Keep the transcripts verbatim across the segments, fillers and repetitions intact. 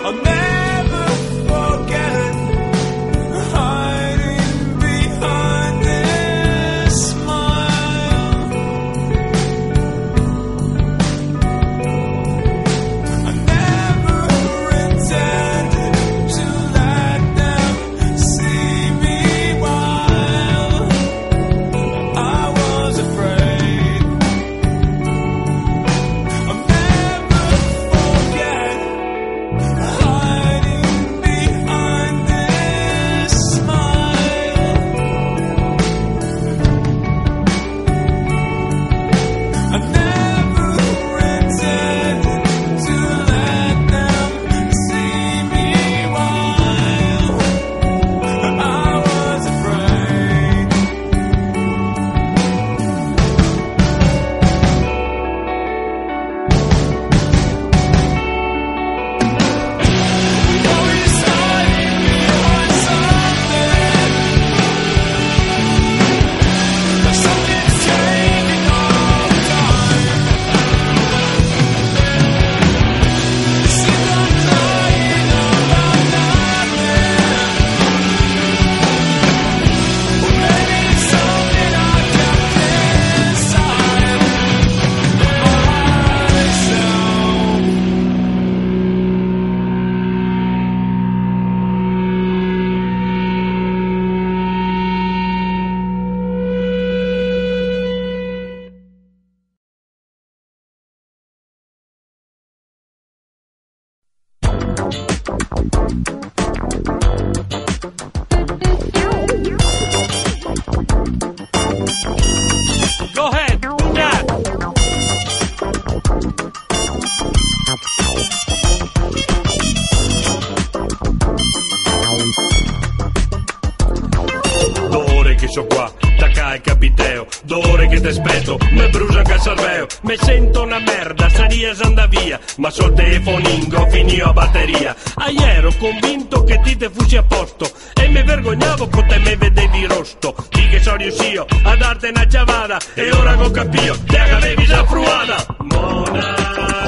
so qua, da ca e capiteo, d'ore che t'aspetto, me brucia che serveo, me sento una merda, saria anda via, ma sul telefoningo finio a batteria. Ai ero convinto che ti te fossi a posto, e me vergognavo che te me vedevi rosto, di che sono riuscito a darti una ciavada, e ora che ho capito, te avevi già fruata. Mona,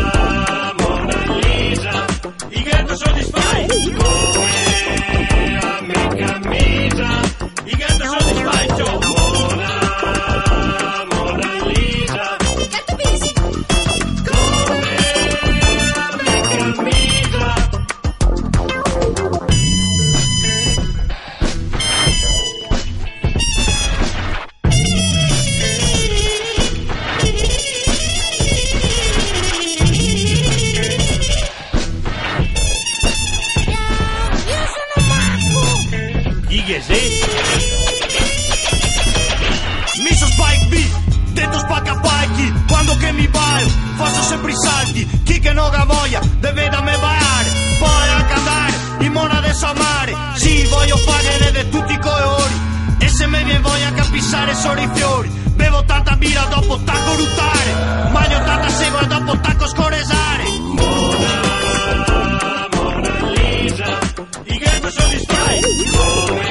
Mona Lisa, i che soddisfai, come a me camisa, i che soddisfai, ciò. Mona, Mona Lisa, come a me camisa. Che sì? Mi so Spike B, detto spaccapacchi, quando che mi baio, faccio sempre i salti, chi che non ha voglia deve da me baiare, poi anche andare in mona del mare, sì voglio fare di tutti i colori, e se me viene voglia capissare solo i fiori, bevo tanta birra dopo tacco ruttare, mangio tanta segua dopo tacco scoresare. Mona, Mona Lisa, i che mi soddisfai, come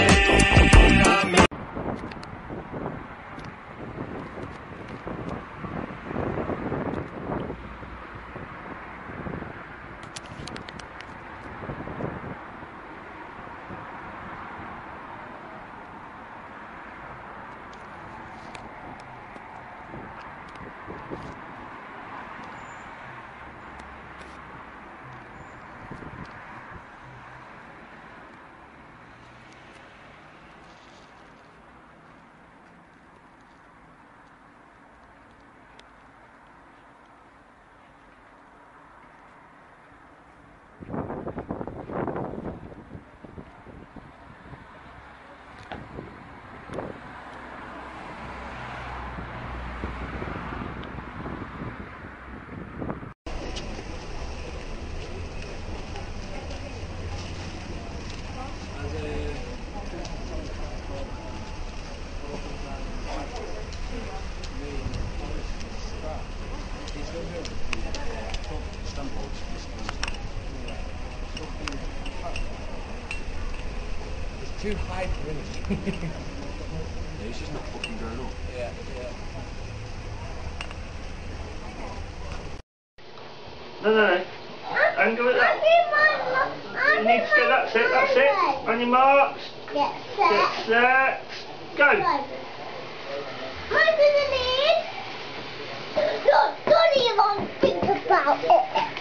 too high for me. Yeah, he's just not fucking going up. Yeah, yeah. No, no, no. I'm going up. You need to get, that's it, that's it. On your marks. Get Get set. set. Go. I'm gonna need. Don't, don't even think about it.